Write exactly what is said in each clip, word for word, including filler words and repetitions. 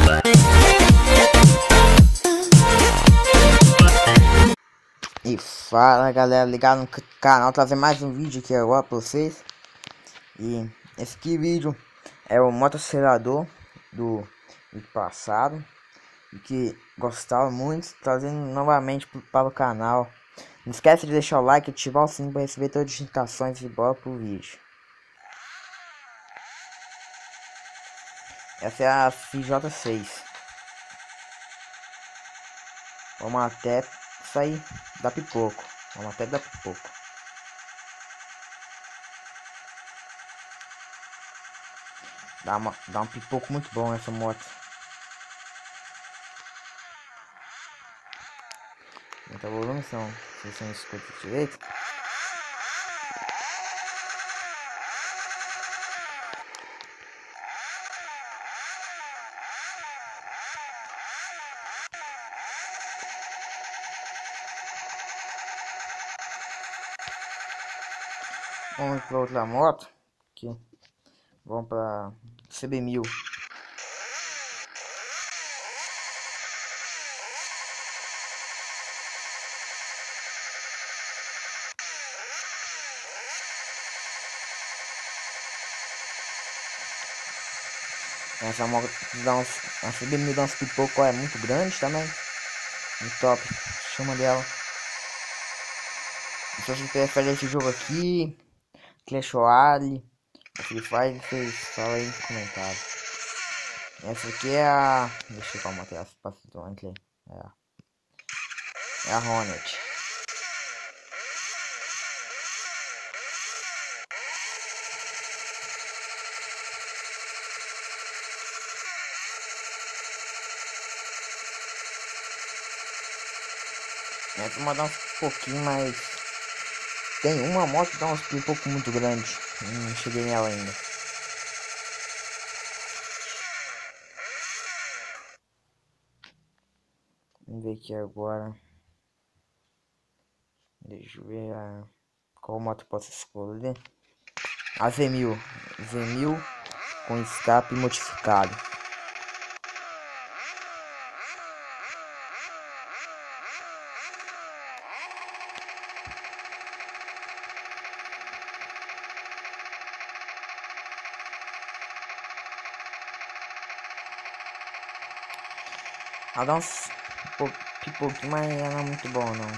E fala galera, ligado no canal, trazer mais um vídeo aqui agora pra vocês. E esse aqui vídeo é o motosselador do vídeo passado, e que gostava muito, trazendo novamente para o canal. Não esquece de deixar o like e ativar o sininho para receber todas as notificações e bora pro vídeo. Essa é a C J seis. Vamos até sair da pipoco. Vamos até dar pipoco. Dá, uma, dá um pipoco muito bom essa moto. Muita evolução. Se você não escuta direito. Vamos para outra moto. Aqui. Vamos para C B mil. Essa moto dá uns, a C B mil dá uns pipoco, é muito grande também. Muito top. Chama dela. Se você prefere esse jogo aqui, Clash Royale, Free Fire, vocês falam aí no comentário. Essa aqui é a... Deixa eu ver qual moto é essa. É a... É a Hornet. Essa moto dá um pouquinho mais... Tem uma moto que dá uns pipoco muito grande. Não cheguei nela ainda. Vamos ver aqui agora. Deixa eu ver a... qual moto posso escolher. A Z mil. Z mil com escape modificado. Ela dá uns pipoquinho, mas ela não é muito bom não.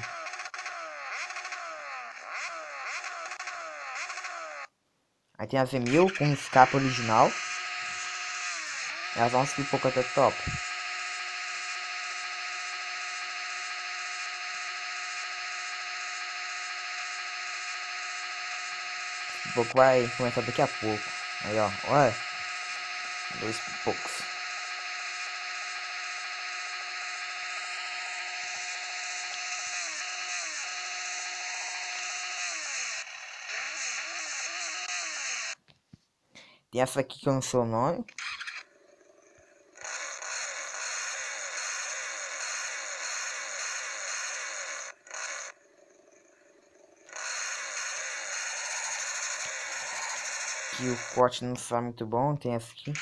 Aí tem a Z mil com escape original. Ela dá uns pipoco até top. O pipoco vai começar daqui a pouco. Aí ó, olha. Dois pipocos. Tem essa aqui que eu não sei o nome. Que o corte não está muito bom. Tem essa aqui.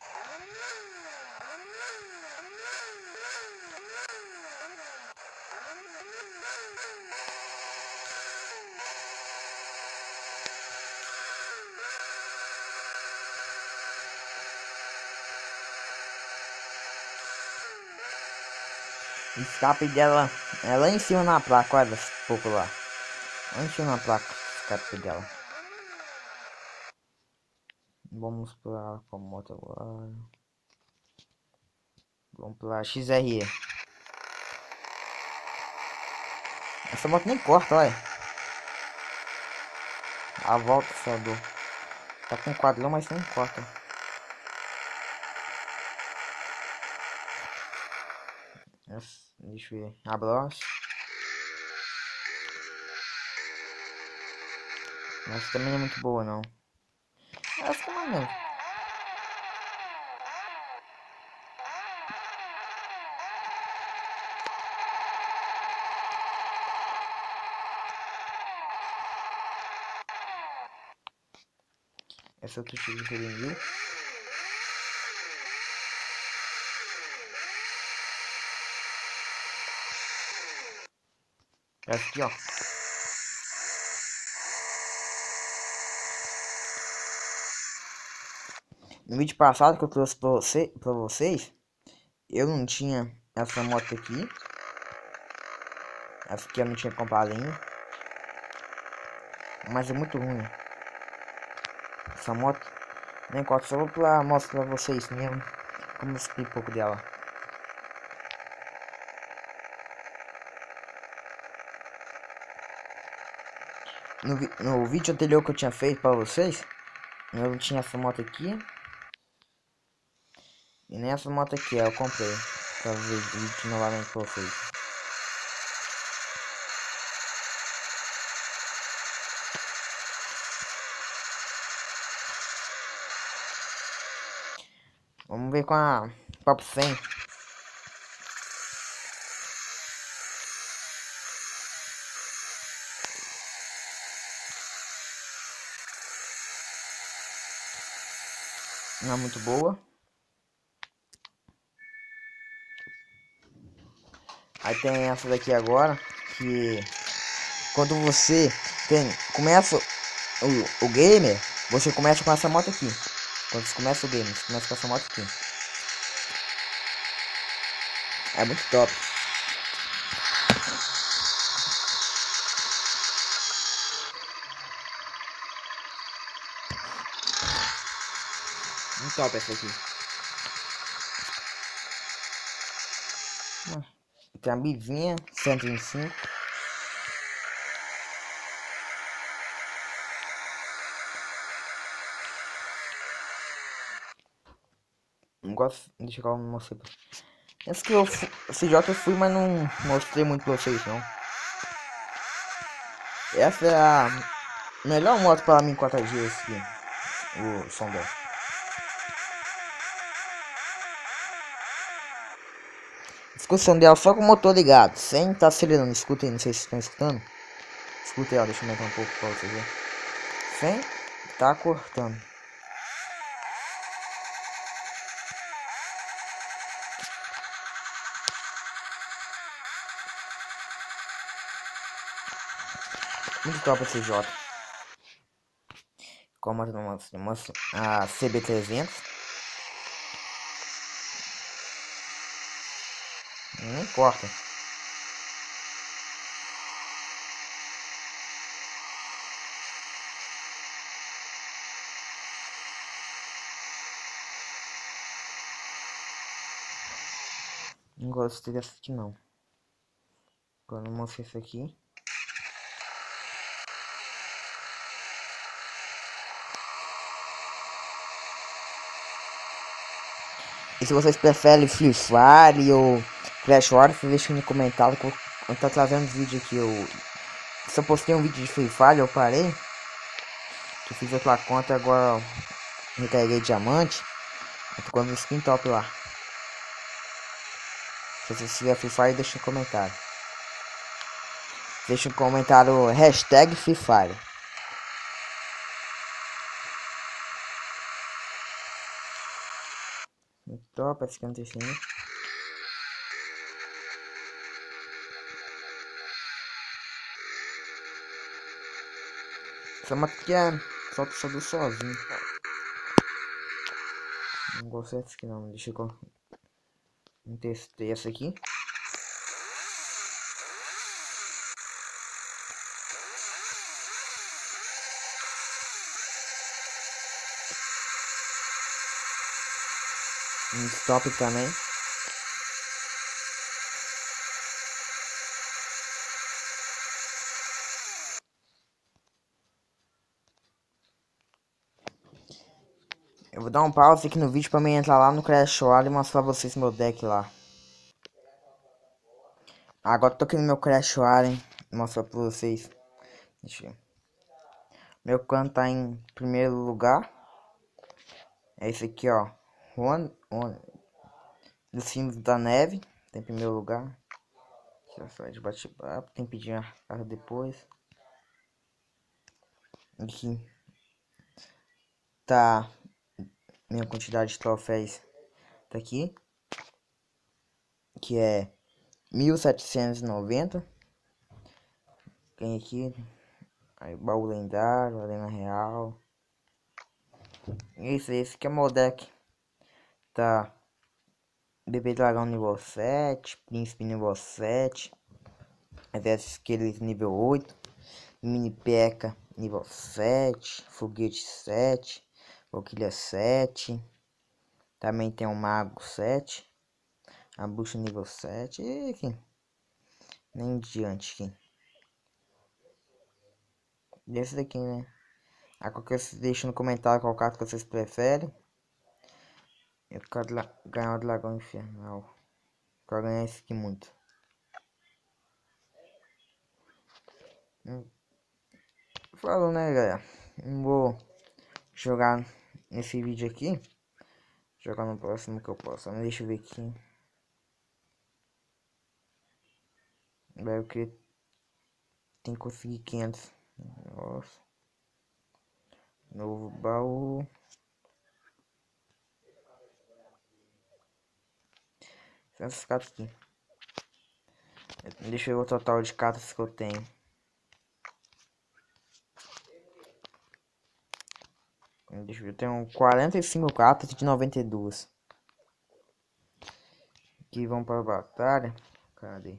O escape dela é lá em cima na placa, olha, um pouco lá. Lá em cima na placa, o escape dela. Vamos pra qual moto agora? Vamos pra X R E. Essa moto nem corta, olha. A volta só do... Tá com quadrão, mas nem corta. Essa, deixa eu ver. A brocha. Mas também não é muito boa, não. Essa também não. Essa outra X R E mil. Essa aqui, ó. No vídeo passado que eu trouxe pra, você, pra vocês, eu não tinha essa moto aqui. Essa aqui eu não tinha comprado ainda. Mas é muito ruim essa moto. Nem importa, só vou pra mostrar pra vocês mesmo como eu explico um pouco dela. No, no vídeo anterior que eu tinha feito pra vocês, eu não tinha essa moto aqui. E nem essa moto aqui, eu comprei. Pra ver o vídeo novamente pra vocês. Vamos ver com a Papo cem. Não é muito boa. Aí tem essa daqui agora, que quando você tem, começa o, o gamer, você começa com essa moto aqui. Quando você começa o game, você começa com essa moto aqui. É muito top. Muito top essa aqui. Tem a Bivinha cento e vinte e cinco. Não gosto. Deixa eu mostrar. Essa que eu C J eu fui, mas não mostrei muito pra vocês não. Essa é a melhor moto para mim quatro G aqui. O som dela. Escuta o som dela só com o motor ligado, sem estar tá acelerando. Escuta aí, não sei se vocês estão escutando. Escuta aí, ó, deixa eu aumentar um pouco pra vocês verem. Sem tá cortando. Muito top esse J. Como a C B trezentos. Não importa. Não gosto dessa aqui não. Agora eu mostrei isso aqui. E se vocês preferem Free Fire ou Clash Royale, vocês deixem no comentário que eu, eu tô trazendo vídeo aqui. Eu, se eu postei um vídeo de Free Fire, eu parei. Que eu fiz outra conta, agora eu recarreguei diamante. Eu tô com a skin top lá. Se você tiver Free Fire, deixa no comentário. Deixa no comentário hashtag Free Fire. Top, essa aqui não tem fim. Essa moto aqui é só só do sozinho. Não gostei dessa aqui não, deixa eu não testei essa aqui. Um stop também. Eu vou dar um pause aqui no vídeo pra mim entrar lá no Crash Royale e mostrar pra vocês meu deck lá. Agora tô aqui no meu Crash Royale, mostrar pra vocês. Deixa eu... Meu clã tá em primeiro lugar. É esse aqui, ó. Juan, Juan dos Sims da Neve, tá em primeiro lugar. Só de bate-papo, tem que pedir a carta depois. Aqui tá minha quantidade de troféus, tá aqui, que é mil setecentos e noventa. Tem aqui. Aí, baú lendário, arena real. Esse, esse aqui é o meu deck. Tá. Bebê dragão nível sete. Príncipe nível sete. Exército esqueleto nível oito. Mini P.E.K.K.A nível sete. Foguete sete. Valkyria sete. Também tem um mago sete. A bucha nível sete. E aqui. Nem diante aqui. Desse daqui, né? A qualquer deixa no comentário qual carta que vocês preferem. Eu quero ganhar o dragão infernal. Quero ganhar esse aqui muito. Hum. Falou, né, galera? Não vou jogar nesse vídeo aqui. Jogar no próximo que eu posso. Deixa eu ver aqui. Eu queria. Tem que conseguir quinhentos. Nossa. Novo baú. Essas cartas aqui. Deixa eu ver o total de cartas que eu tenho. Deixa eu ver, eu tenho quarenta e cinco cartas de noventa e dois. Que vão para a batalha. Cadê?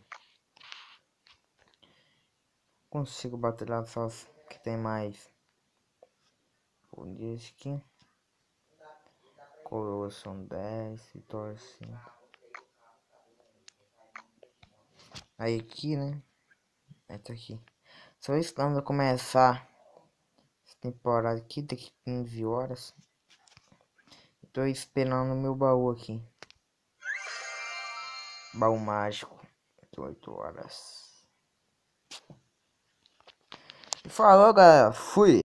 Consigo batalhar só que tem mais. Por isso aqui. Coroa são dez. Vitória cinco. Aí aqui, né? Aí tá aqui. Só esperando começar essa temporada aqui, daqui quinze horas. Tô esperando o meu baú aqui. Baú mágico. oito horas. Falou, galera. Fui.